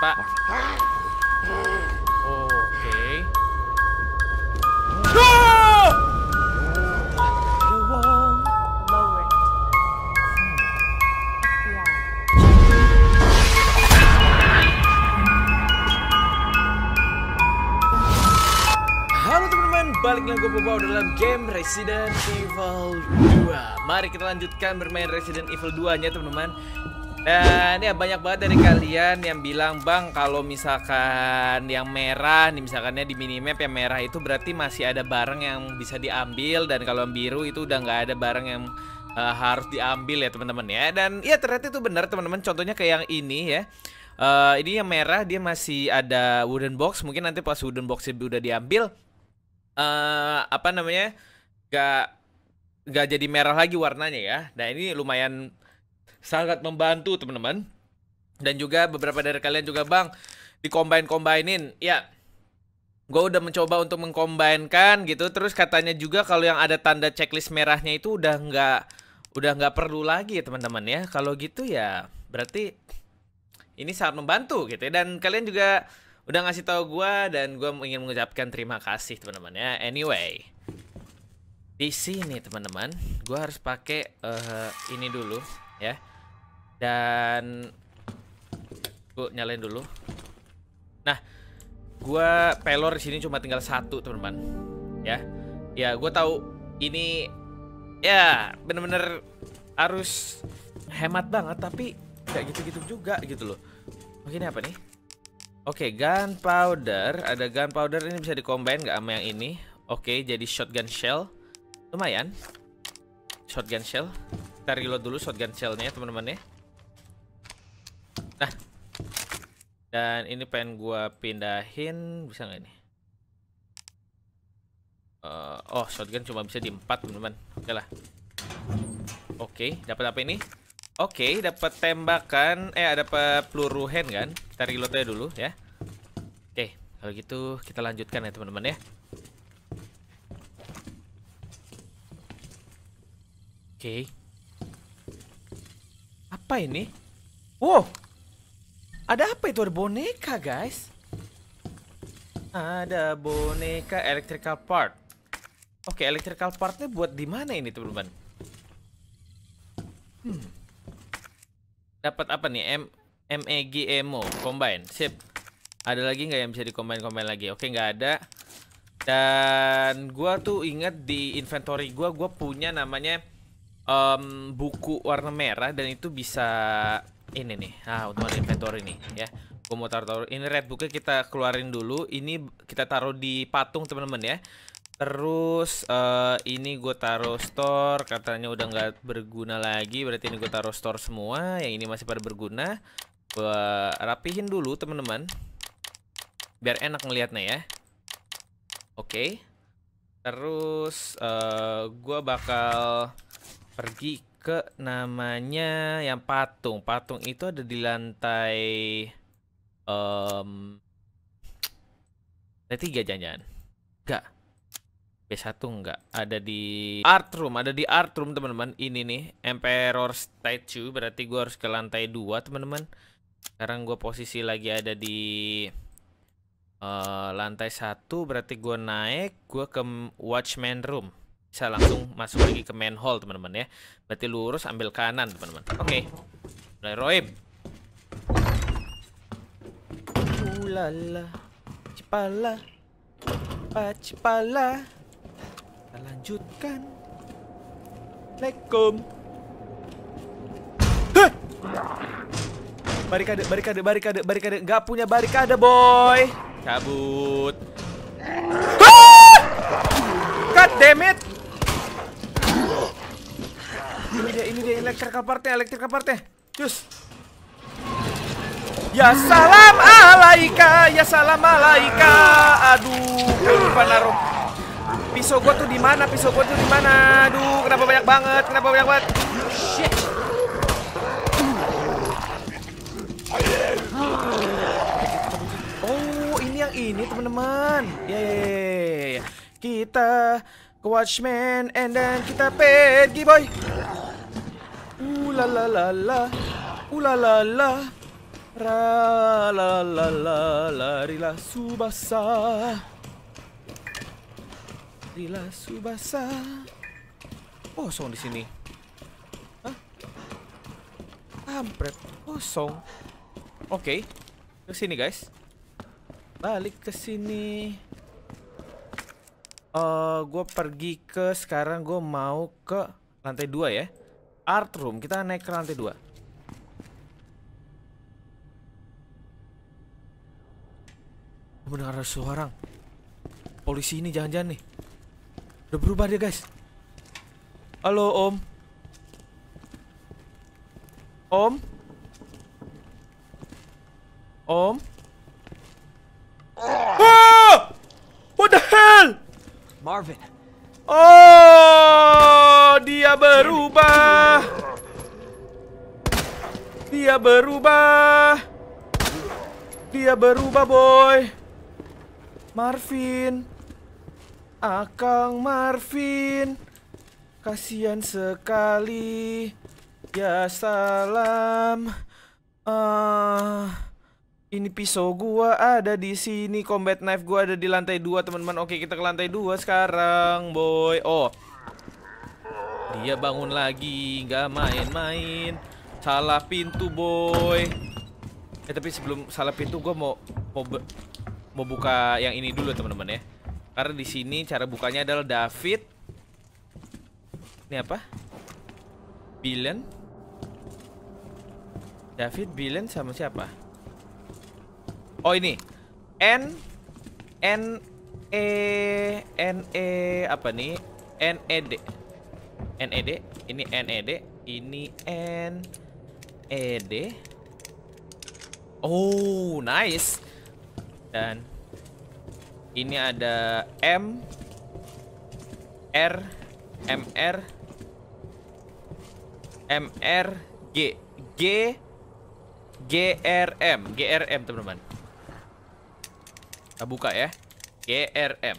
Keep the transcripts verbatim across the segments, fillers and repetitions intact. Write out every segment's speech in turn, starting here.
Pak. Oke. Halo teman-teman, balik lagi gue Bobo dalam game Resident Evil dua. Mari kita lanjutkan bermain Resident Evil dua nya teman-teman. Dan ya banyak banget dari kalian yang bilang, Bang, kalau misalkan yang merah nih, misalkannya di minimap yang merah itu berarti masih ada barang yang bisa diambil, dan kalau yang biru itu udah nggak ada barang yang uh, harus diambil ya teman-teman ya. Dan ya ternyata itu benar teman-teman. Contohnya kayak yang ini ya. Uh, ini yang merah dia masih ada wooden box. Mungkin nanti pas wooden box udah diambil, uh, apa namanya, gak gak jadi merah lagi warnanya ya. Nah ini lumayan sangat membantu teman-teman. Dan juga beberapa dari kalian juga, Bang, dikombine-kombainin. Ya, gue udah mencoba untuk mengkombainkan gitu. Terus katanya juga kalau yang ada tanda checklist merahnya itu udah nggak udah nggak perlu lagi ya teman-teman ya. Kalau gitu ya berarti ini sangat membantu gitu ya. Dan kalian juga udah ngasih tahu gue, dan gue ingin mengucapkan terima kasih teman-teman ya. Anyway, di sini teman-teman, gue harus pakai uh, ini dulu ya. Dan gue nyalain dulu. Nah, gue pelor di sini cuma tinggal satu teman-teman ya. Ya gue tahu ini ya bener-bener harus hemat banget, tapi gak gitu-gitu juga gitu loh. Begini apa nih? Oke, gunpowder. Ada gunpowder, ini bisa dikombin gak sama yang ini? Oke, jadi shotgun shell. Lumayan. Shotgun shell. Kita reload dulu shotgun shellnya teman-teman ya. Nah, dan ini pengen gua pindahin, bisa nggak ini? Uh, oh, shotgun cuma bisa di empat teman-teman. Oke lah. Oke, dapat apa ini? Oke, dapat tembakan. Eh, ada dapat peluru hand kan? Kita reloadnya dulu ya. Oke, kalau gitu kita lanjutkan ya teman-teman ya. Oke. Apa ini? Wow. Ada apa itu? Ada boneka, guys. Ada boneka electrical part. Oke, electrical partnya buat di mana ini, teman-teman? Hmm. Dapat apa nih? M MAG ammo combine. Sip. Ada lagi nggak yang bisa di-combine-combine lagi? Oke, nggak ada. Dan gua tuh ingat di inventory gua, gua punya namanya um, buku warna merah, dan itu bisa ini nih. Ah, untuk inventory nih ya. Gue mau taruh-taruh. Ini red booknya kita keluarin dulu. Ini kita taruh di patung teman-teman ya. Terus uh, ini gue taruh store. Katanya udah nggak berguna lagi. Berarti ini gue taruh store semua. Yang ini masih pada berguna. Gue rapihin dulu teman-teman, biar enak ngelihatnya ya. Oke. Terus uh, gue bakal pergi ke namanya yang patung. Patung itu ada di lantai um, lantai tiga jangan-jangan. Enggak. B satu enggak. Ada di art room, ada di art room teman-teman. Ini nih Emperor Statue, berarti gua harus ke lantai dua teman-teman. Sekarang gua posisi lagi ada di uh, lantai satu, berarti gua naik, gua ke Watchman room. Bisa langsung masuk lagi ke main hall teman-teman ya. Berarti lurus ambil kanan teman-teman. Oke. Mulai roib. Ulala. Cepala. Cepala. Kita lanjutkan. Assalamualaikum. Hah! Barikade, barikade, barikade, barikade. Gak punya barikade, boy. Cabut. Ah! God damn it. Ini dia, ini dia electrical partnya, electrical partnya. Cus. Ya salam alaika, ya salam alaika. Aduh, gue lupa naruh pisau gue tuh di mana? Pisau gue tuh di mana? Aduh, kenapa banyak banget? Kenapa banyak banget? Shit. Oh, ini yang ini teman-teman. Ya, ya, ya, ya. Kita ke Watchman and then kita pergi, boy. Uh la la la la. Uh la la la. Ra la la la larilah Subasa. Larilah Subasa. Kosong di sini. Hah? Kampret, kosong. Oke. Ke sini, guys. Balik ke sini. Uh, gue pergi ke sekarang gue mau ke lantai dua ya. Art room, kita naik ke lantai dua. Mendengar ada suara orang. Polisi ini jangan-jangan nih. Udah berubah dia, guys. Halo, Om. Om. Om. Ah! What the hell? Marvin. Oh, dia berubah. Dia berubah. Dia berubah, boy. Marvin. Akang Marvin. Kasihan sekali. Ya salam. Ah, ini pisau gua ada di sini. Combat knife gua ada di lantai dua, teman-teman. Oke, kita ke lantai dua sekarang, boy. Oh, dia bangun lagi, nggak main-main. Salah pintu, boy. Eh, tapi sebelum salah pintu, gua mau mau mau buka yang ini dulu, teman-teman ya. Karena di sini cara bukanya adalah David. Ini apa? Bilen. David, Bilen sama siapa? Oh, ini N N E N E apa nih? N E D. N E D. Ini N E D. Ini N E D. Oh, nice. Dan ini ada M R M R M R G G G R M G R M, teman-teman. Kita buka ya. G R M.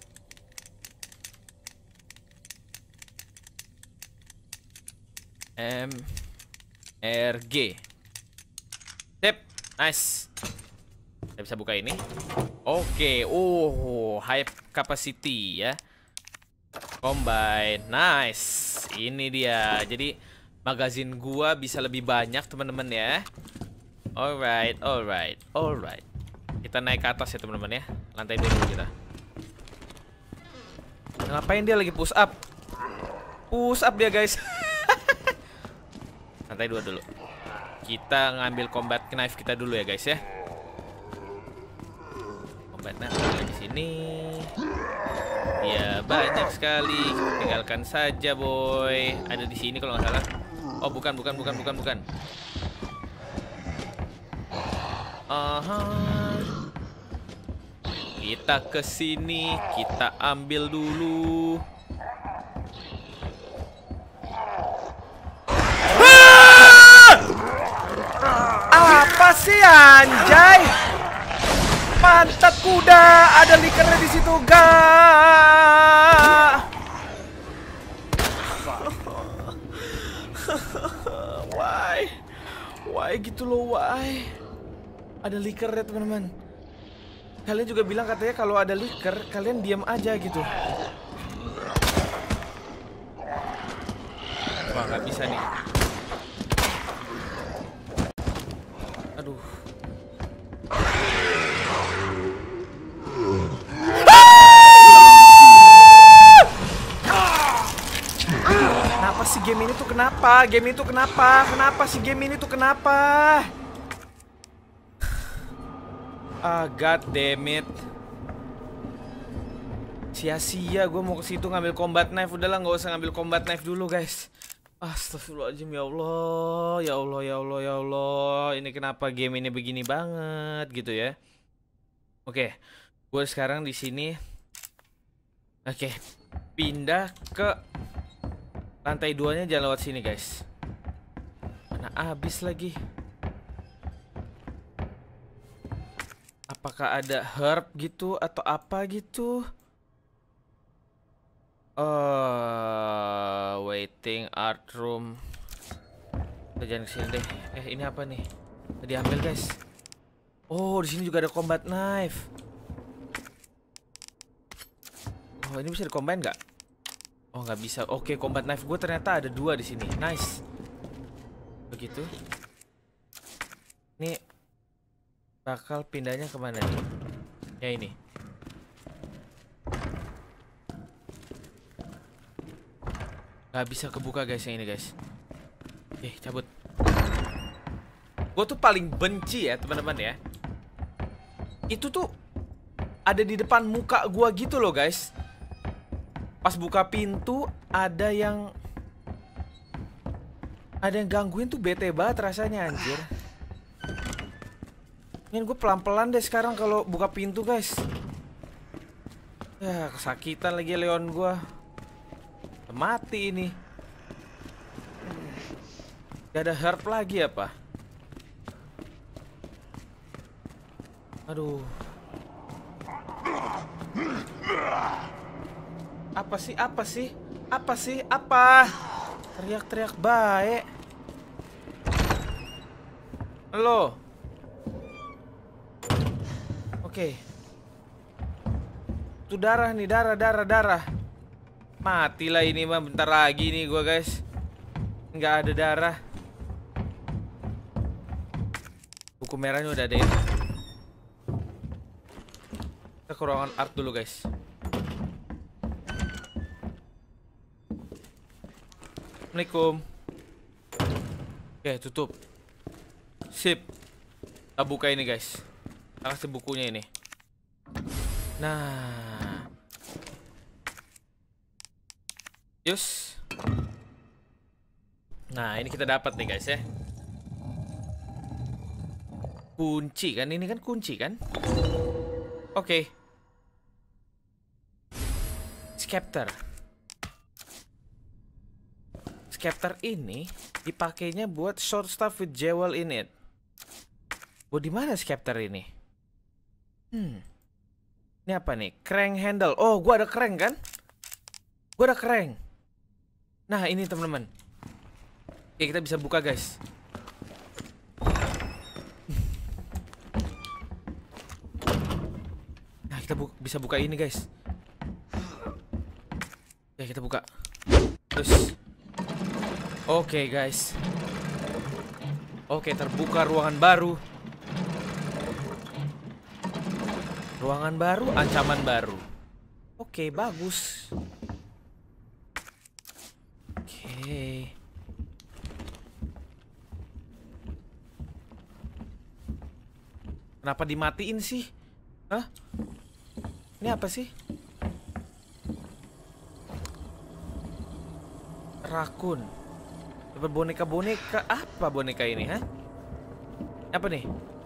M R G. Sip, nice. Kita bisa buka ini. Oke, oh, high capacity ya. Combine, nice. Ini dia. Jadi magazin gua bisa lebih banyak, teman-teman ya. Alright, alright, alright. Kita naik ke atas ya, teman-teman ya. Lantai dua dulu kita. Ngapain dia lagi push up? Push up dia, guys. Lantai dua dulu. Kita ngambil combat knife kita dulu ya, guys ya. Combat knife di sini. Ya, banyak sekali. Tinggalkan saja, boy. Ada di sini kalau nggak salah. Oh, bukan, bukan, bukan, bukan, bukan. Aha. Kita ke sini, kita ambil dulu. Ah! Apa sih, anjay? Pantat kuda, ada likernya di situ, ga? Why? Why gitu loh, why? Ada likernya, teman-teman. Kalian juga bilang katanya kalau ada liker, kalian diam aja gitu. Wah, nggak bisa nih. Aduh. Kenapa sih game ini tuh kenapa? Game itu kenapa? Kenapa sih game ini tuh kenapa? Ah, god damn it. Sia-sia gue mau ke situ ngambil combat knife. Udahlah, nggak usah ngambil combat knife dulu, guys. Astagfirullahaladzim, ya Allah, ya Allah, ya Allah, ya Allah. Ini kenapa game ini begini banget gitu ya? Oke, gue sekarang di sini. Oke, pindah ke lantai duanya, jangan lewat sini, guys. Mana abis lagi? Apakah ada herb gitu atau apa gitu? Uh, waiting art room. Kita jangan kesini deh. Eh, ini apa nih? Diambil guys. Oh, di sini juga ada combat knife. Oh, ini bisa di-combine nggak? Oh, nggak bisa. Oke, combat knife gue ternyata ada dua di sini. Nice. Begitu. Ini bakal pindahnya kemana nih? Ya ini. Nggak bisa kebuka guys yang ini guys. Oke, cabut. Gue tuh paling benci ya teman-teman ya. Itu tuh ada di depan muka gue gitu loh guys. Pas buka pintu ada yang Ada yang gangguin tuh, bete banget rasanya anjir. Ini gue pelan-pelan deh sekarang kalau buka pintu guys. Ya kesakitan lagi Leon gue. Mati ini. Gak ada heart lagi apa? Aduh. Apa sih? Apa sih? Apa sih? Apa? Teriak-teriak baik. Halo. Oke. Itu darah nih, darah, darah, darah. Matilah ini mah bentar lagi nih gua guys. Nggak ada darah. Buku merahnya udah ada ya. Kita ke ruangan art dulu guys. Assalamualaikum. Oke, tutup. Sip. Kita buka ini guys. Kita kasih bukunya ini. Nah. Yus. Nah, ini kita dapat nih guys ya. Kunci kan, ini kan kunci kan? Oke. Okay. Scepter. Scepter ini dipakainya buat short stuff with jewel in it. Buat di mana scepter ini? Hmm. Ini apa nih? Crank handle. Oh, gua ada crank kan? Gua ada crank. Nah, ini teman-teman. Oke, kita bisa buka guys. Nah, kita bu bisa buka ini guys. Ya, kita buka. Terus. Oke guys. Oke, terbuka ruangan baru. Ruangan baru, ancaman baru. Oke, bagus. Oke. Kenapa dimatiin sih? Hah? Ini apa sih? Rakun. Dapat boneka-boneka. Apa boneka ini, ha? Apa nih?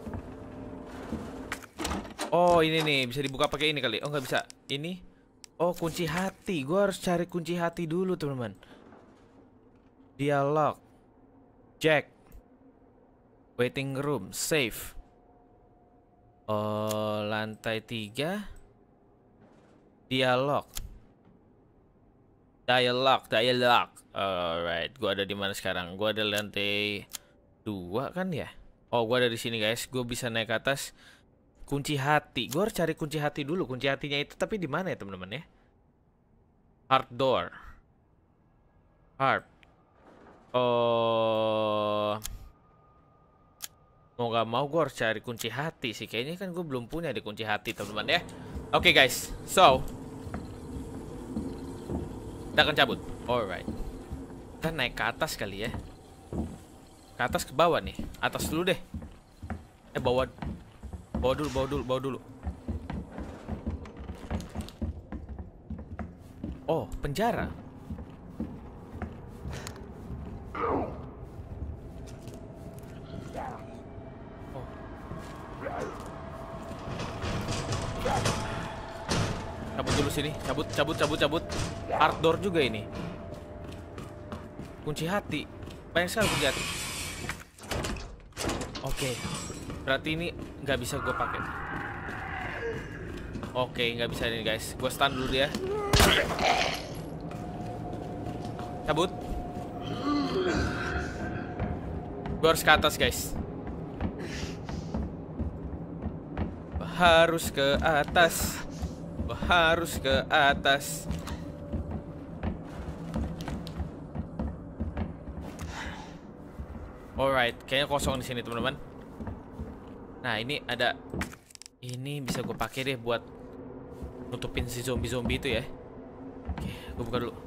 Oh, ini nih. Bisa dibuka pakai ini kali. Oh, nggak bisa. Ini. Oh, kunci hati. Gue harus cari kunci hati dulu, teman-teman. Dialog. Jack. Waiting room. Safe. Oh, lantai tiga. Dialog. Dialog, dialog. Alright, gua ada di mana sekarang? Gua ada lantai dua kan ya? Oh, gua ada di sini guys. Gua bisa naik ke atas. Kunci hati. Gua harus cari kunci hati dulu. Kunci hatinya itu tapi di mana ya teman-teman ya? Heart door. Heart. Oh. Mau gak mau gue harus cari kunci hati sih. Kayaknya kan gue belum punya di kunci hati teman-teman ya. Oke okay, guys. So. Kita akan cabut. Alright. Kita naik ke atas kali ya. Ke atas ke bawah nih. Atas dulu deh. Eh bawah. Bawa dulu, bawa dulu, bawa dulu. Oh, penjara. Cabut dulu sini, cabut, cabut, cabut, cabut. Art door juga ini. Kunci hati. Banyak sekali kunci hati. Oke, berarti ini nggak bisa gue pakai. Oke, nggak bisa ini guys. Gue stun dulu ya. Cabut. Gue harus ke atas guys. harus ke atas. Gua harus ke atas. Alright, kayaknya kosong di sini teman-teman. Nah ini ada, ini bisa gue pakai deh buat nutupin si zombie-zombie itu ya. Oke, gue buka dulu.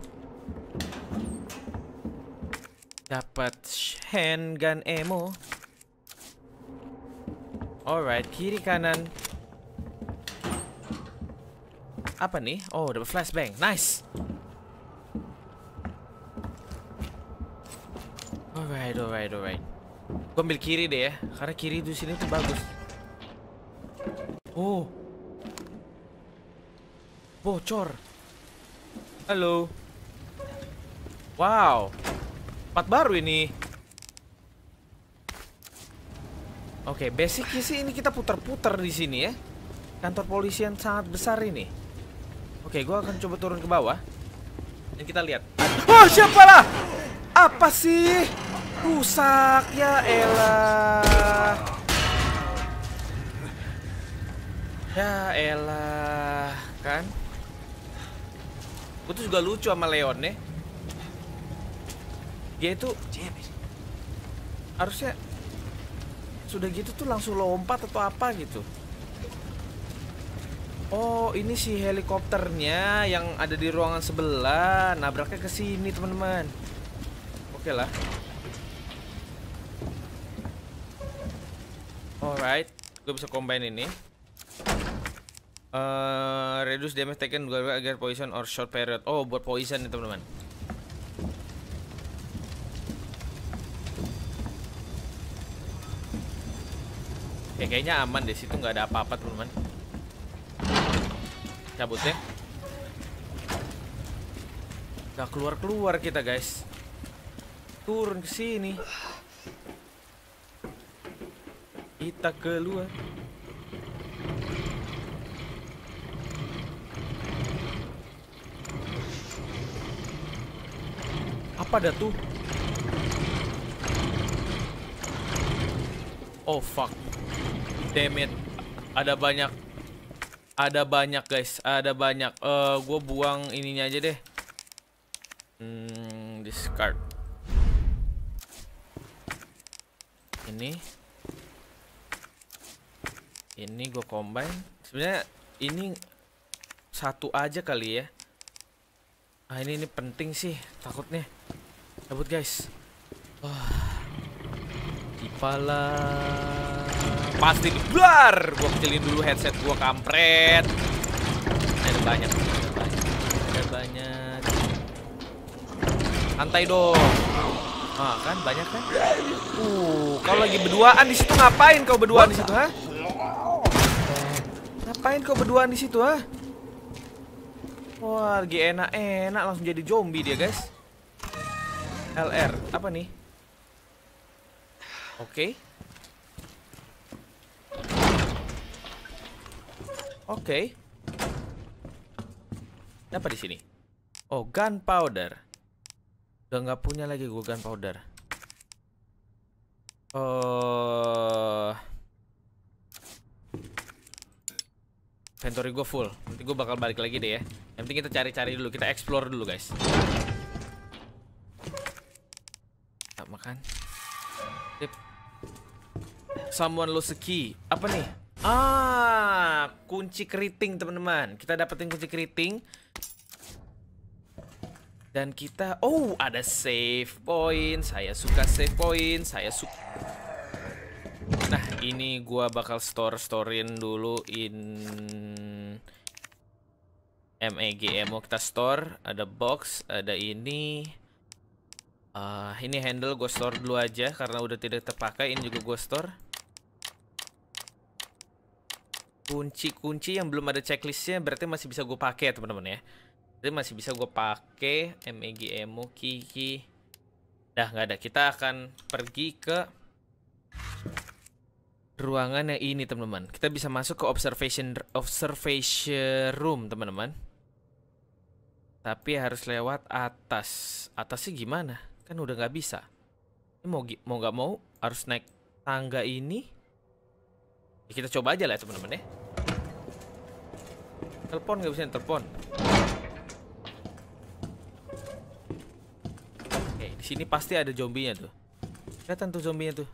Dapat handgun ammo. Alright, kiri kanan. Apa nih? Oh, dapat flashbang. Nice. Alright, alright, alright. Gue ambil kiri deh ya, karena kiri di sini tuh bagus. Oh, bocor. Halo. Wow, part baru ini. Oke, okay, basicnya sih ini kita putar-putar di sini ya. Kantor polisi yang sangat besar ini. Oke, okay, gue akan coba turun ke bawah dan kita lihat. Oh, siapalah? Apa sih? Rusak ya elah. Ya elah, kan? Gue tuh juga lucu sama Leon nih. Dia itu harusnya sudah gitu tuh langsung lompat atau apa gitu. Oh, ini si helikopternya yang ada di ruangan sebelah. Nabraknya ke sini, teman-teman. Oke lah. Alright, gue bisa combine ini. Uh, reduce damage taken agar poison or short period. Oh, buat poison nih teman-teman. Ya kayaknya aman deh, situ nggak ada apa-apa teman-teman. Cabut ya. Gak keluar-keluar kita guys. Turun ke sini. Kita keluar. Apa dah tuh? Oh fuck. Damn it. Ada banyak. Ada banyak guys. Ada banyak. Eh, uh, gue buang ininya aja deh. Hmm, discard. Ini. Ini gue combine. Sebenarnya ini satu aja kali ya. Ah ini ini penting sih takutnya. Cabut guys. Wah. Kepala. Pasti diblar. Gue kecilin dulu headset gue, kampret. Ada banyak. Ada banyak. Ada banyak. Santai dong. Ah kan banyak kan. Uh, kau lagi berduaan di situ ngapain kau berduaan di situ, ha? Ngapain kau berduaan di situ, ha? Wah, lagi enak-enak langsung jadi zombie dia, guys. L R, apa nih? Oke. Okay. Oke. Okay. Apa di sini? Oh, gunpowder. Udah nggak punya lagi gue gunpowder. Oh. Inventory gue full. Nanti gue bakal balik lagi deh ya. Yang penting kita cari-cari dulu, kita explore dulu guys. Tak makan. Tip. Someone lost a key. Apa nih? Ah, kunci keriting teman-teman. Kita dapetin kunci keriting. Dan kita, oh ada save point. Saya suka save point. Saya suka. Nah ini gua bakal store storein dulu in M E G M O. Kita store, ada box, ada ini. Uh, ini handle gue store dulu aja karena udah tidak terpakai. Ini juga gue store. Kunci-kunci yang belum ada checklistnya berarti masih bisa gue pakai teman-teman ya. Jadi masih bisa gue pakai M E G M O, Kiki. Dah nggak ada. Kita akan pergi ke ruangan yang ini teman-teman. Kita bisa masuk ke observation observation room teman-teman. Tapi harus lewat atas. Atasnya gimana? Kan udah nggak bisa. Ini mau mau nggak mau harus naik tangga ini. Ya, kita coba aja lah teman-teman ya. Telepon nggak bisa telepon. Oke, di sini pasti ada zombinya tuh. Kelihatan tuh zombinya tuh.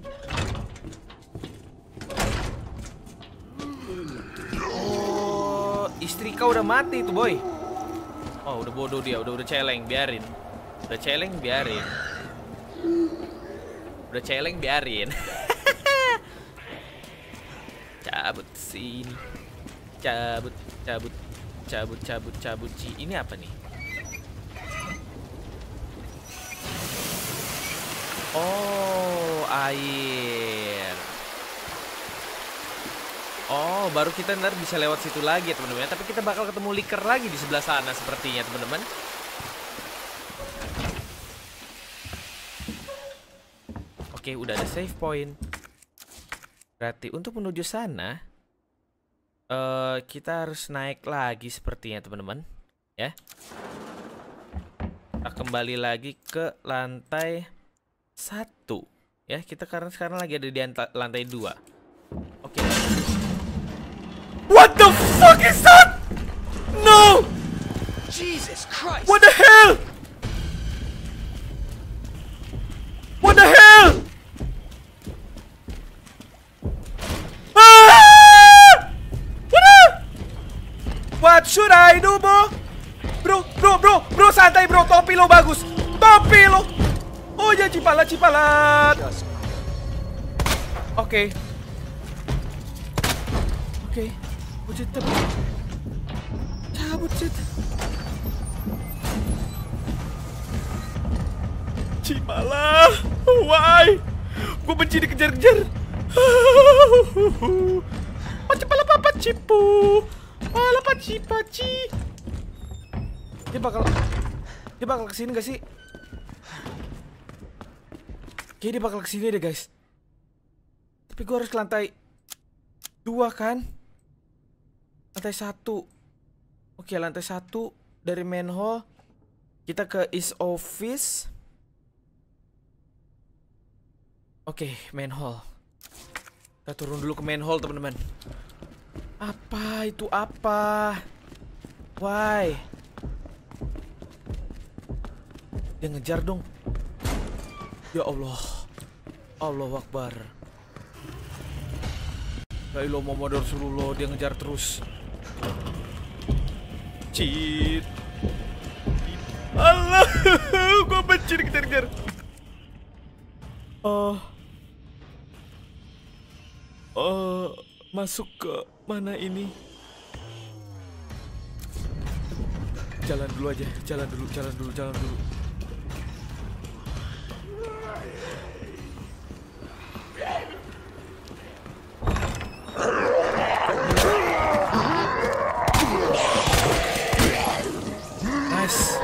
Oh, istri kau udah mati tuh boy. Oh, udah bodoh dia, udah udah celeng, biarin. Udah celeng, biarin. Udah celeng, biarin. Cabut sini. Cabut, cabut, cabut, cabut, cabut. Ini apa nih? Oh, air. Oh, baru kita ntar bisa lewat situ lagi ya teman-teman. Tapi kita bakal ketemu liker lagi di sebelah sana sepertinya teman-teman. Oke, udah ada save point. Berarti untuk menuju sana Uh, kita harus naik lagi sepertinya teman-teman, ya. Kita kembali lagi ke lantai satu, ya. Kita karena sekarang lagi ada di lantai dua. Oke. Okay. What the fuck is that? No! Jesus Christ! What the hell? What the hell? What should I do, bro? Bro, bro, bro, bro, santai bro, topi lo bagus. Topi lo. Oh ya, cipalat, cipalat. Oke. Oke. Bucet, cabut. Cabut, cet. Cipalat. Why? Gue benci dikejar-kejar. Oh, cipalat papa cipu. Malah paci-paci. Dia bakal Dia bakal kesini gak sih? Kayaknya dia bakal kesini deh guys. Tapi gue harus ke lantai dua kan? Lantai satu. Oke, lantai satu. Dari main hall kita ke East Office. Oke, main hall. Kita turun dulu ke main hall teman-teman. Apa itu apa? Why? Dia ngejar dong. Ya Allah. Allahu Akbar. La ilaha Muhammadur Rasulullah. Dia ngejar terus. Cheat. Allah. Gua benci dikejar-kejar. Oh. Oh, masuk ke mana ini? Jalan dulu aja, jalan dulu, jalan dulu, jalan dulu. Nice.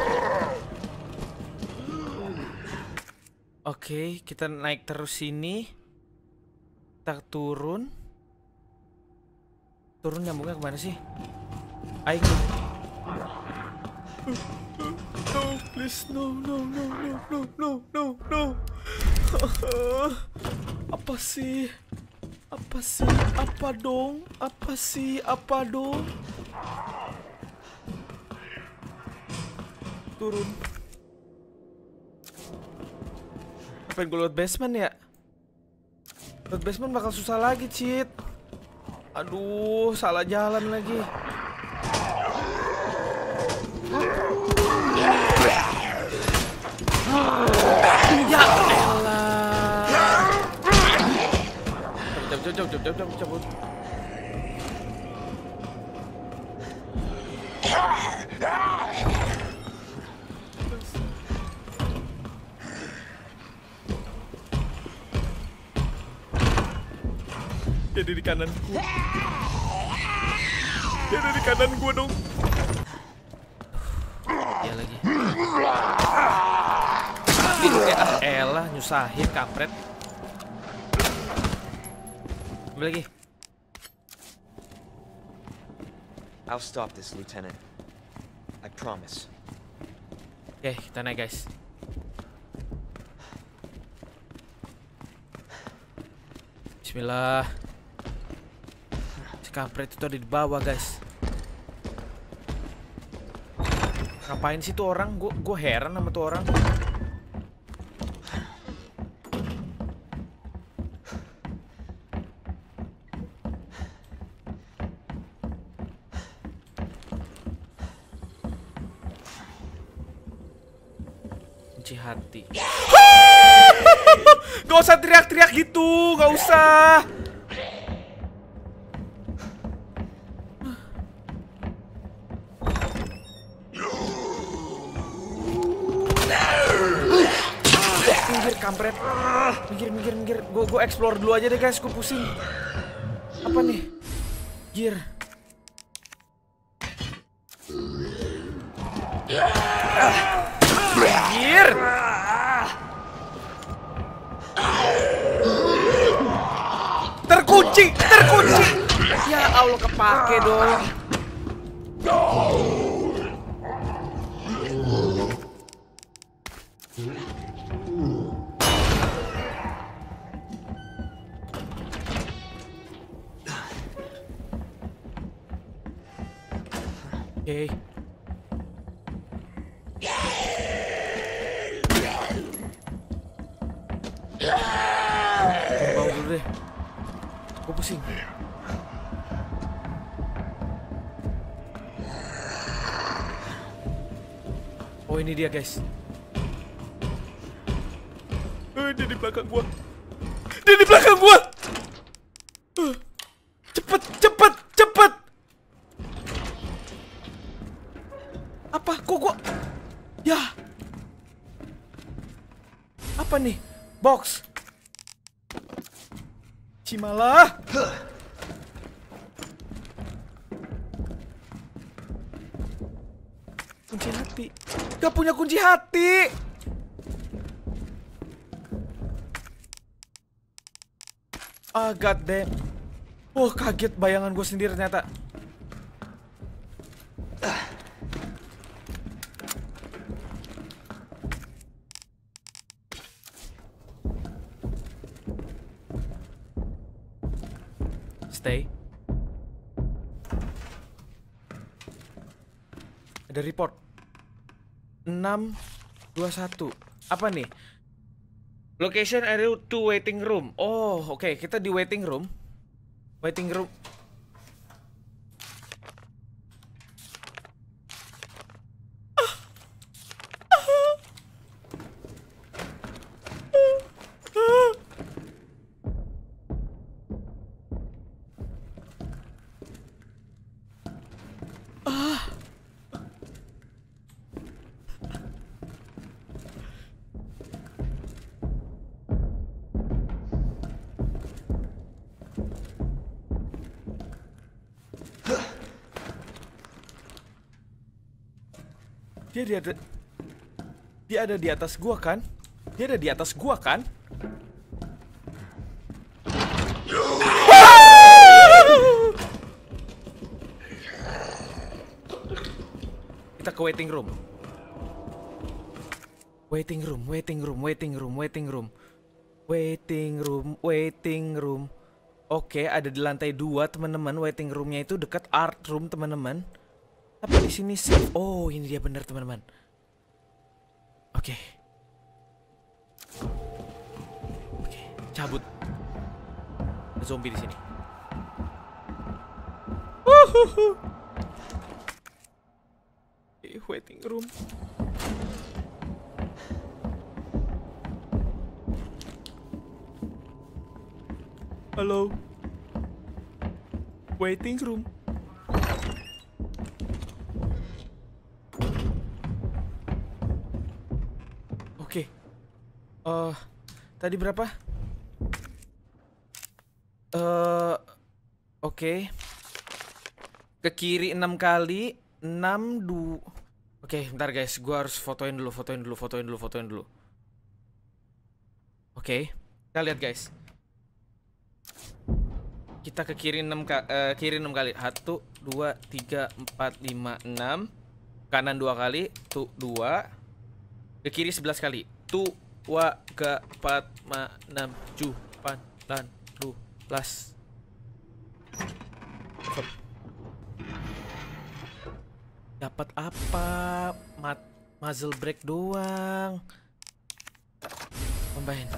Oke, kita naik terus sini. Kita turun. Turun nyambungnya kemana sih? Aing. No, please, no, no, no, no, no, no, no, no. Apa sih? Apa sih? Apa dong? Apa sih? Apa dong? Turun. Apa yang gue lewat basement ya? Lewat basement bakal susah lagi, cheat. Aduh, salah jalan lagi. Ya elah. Cabut, cabut, cabut, cabut, cabut, cabut. Dia ada di kanan gua. Dia ada di kanan gua dong. Dia lagi. Ah elah, nyusahin kampret. Ambil lagi. I'll stop this, Lieutenant. I promise. Oke, kita naik guys. Bismillah. Si kampret itu ada di bawah guys. Ngapain sih tuh orang? Gue gue heran sama tuh orang. Kunci hati. Gak usah teriak-teriak gitu, gak usah. Minggir kampret. Minggir, minggir, minggir. Gue gue explore dulu aja deh guys, gue pusing. Apa nih? Gear. Gear. Terkunci, terkunci. Ya Allah, kepake dong. Oke. Bau dulu deh. Gue pusing. Oh, ini dia guys. Oh, dia di belakang gua. Dia di belakang gua. Uh, cepet, cepet, cepet. Apa? Kok gua? Ya. Apa nih? Box. Cimalah. Kunci hati. Gak punya kunci hati. Ah, god damn. Oh, kaget bayangan gue sendiri ternyata. Stay. Ada report. enam dua satu. Apa nih? Location area to waiting room. Oh, oke, okay. Kita di waiting room. Waiting room. Dia, dia ada Dia ada di atas gua kan? Dia ada di atas gua kan? Kita ke waiting room. Waiting room, waiting room, waiting room, waiting room. Waiting room, waiting room. Oke, ada di lantai dua, teman-teman. Waiting roomnya itu dekat art room, teman-teman. Tapi di sini sih, oh ini dia benar teman-teman. Oke, okay. Oke, okay, cabut. Ada zombie di sini. Uhuhu. Okay, waiting room. Halo. Waiting room. Oke, okay. uh, tadi berapa? Uh, Oke, okay. Ke kiri enam kali, enam du. Oke, okay, bentar guys, gua harus fotoin dulu, fotoin dulu, fotoin dulu, fotoin dulu. Oke, okay. Kita lihat guys. Kita ke kiri enam ka uh, kiri enam kali, satu, dua, tiga, empat, lima, enam. Kanan dua kali, tuh dua. Ke kiri sebelas kali. Tu, wa, ga, pat, ma, enam, ju, pan, lan, lu, las. Dapat apa? muzzle brake doang. Tambahin.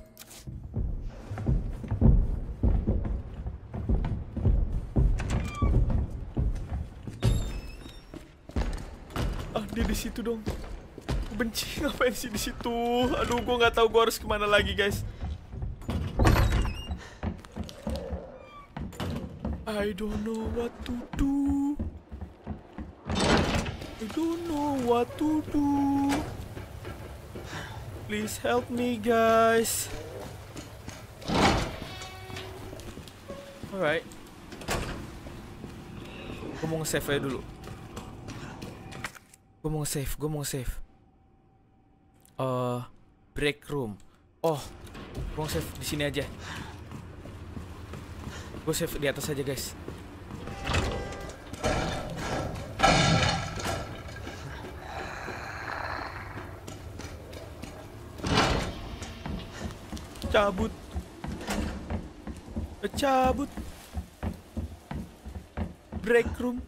Ah, dia di situ dong. Benci ngapain sih di situ? Aduh, gua nggak tahu gua harus kemana lagi, guys. I don't know what to do. I don't know what to do. Please help me, guys. Alright. Gue mau nge-save aja dulu. Gue mau nge-save, gue mau nge-save. Uh, break room. Oh, gue nge-save di sini aja. Gue save di atas aja, guys. Cabut. Cabut. Break room.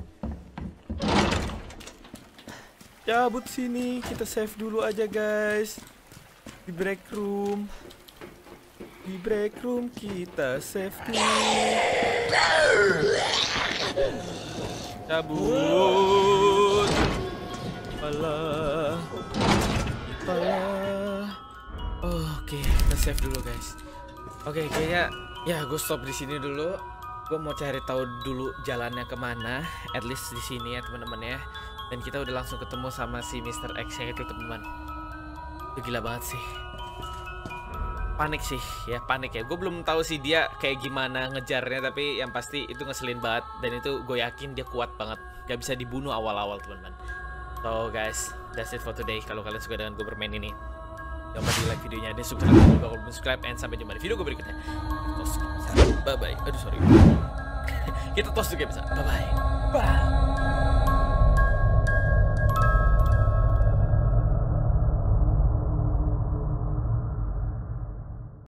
Cabut sini. Kita save dulu aja, guys. Di break room. Di break room kita save dulu. Cabut. Alah. Alah. Oh, oke, okay. Kita save dulu, guys. Oke, okay, kayaknya ya gue stop di sini dulu. Gue mau cari tahu dulu jalannya kemana. At least di sini ya, teman-teman ya. Dan kita udah langsung ketemu sama si mister X ya itu, teman-teman. Itu gila banget sih. Panik sih, ya panik ya. Gue belum tahu sih dia kayak gimana ngejarnya, tapi yang pasti itu ngeselin banget. Dan itu gue yakin dia kuat banget. Gak bisa dibunuh awal-awal, teman-teman. So guys, that's it for today. Kalau kalian suka dengan gue bermain ini, jangan lupa di like videonya dan subscribe juga kalau belum subscribe. And sampai jumpa di video gue berikutnya. Bye bye. Aduh sorry. Kita tos juga bisa. Bye bye. Bye.